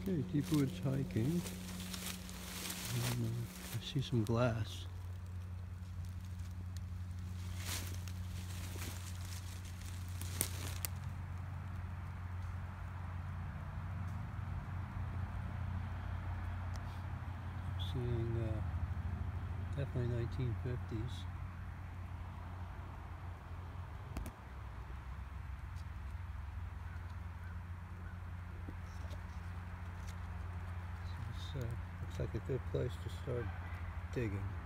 Okay, Deep Woods hiking. I see some glass. I'm seeing definitely 1950s. This looks like a good place to start digging.